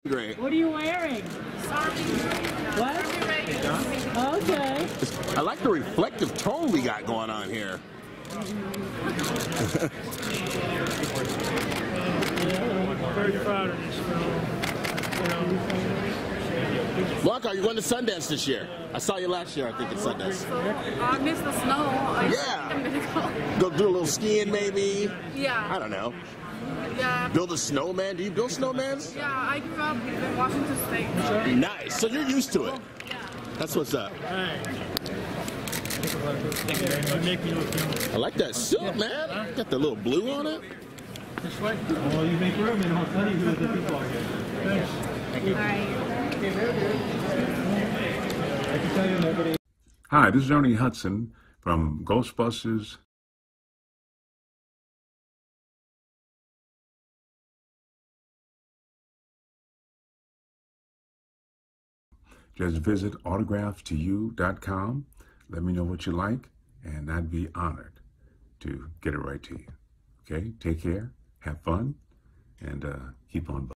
Great. What are you wearing? What? Okay. I like the reflective tone we got going on here. Very proud of this film. Blanca, are you going to Sundance this year? I saw you last year, I think, at Sundance. I miss the snow. Yeah. Go do a little skiing, maybe. Yeah. I don't know. Yeah. Build a snowman. Do you build snowmans? Yeah, I grew up in Washington State. Nice. So you're used to it. Yeah. That's what's up. You make me look young. I like that suit, man. Got the little blue on it. This way? Oh, you make room and I'll tell you who the people are here. Thanks. I can tell you nobody. Hi, this is Ernie Hudson from Ghostbusters. Just visit autographstoyou.com. Let me know what you like, and I'd be honored to get it right to you. Okay, take care, have fun, and keep on.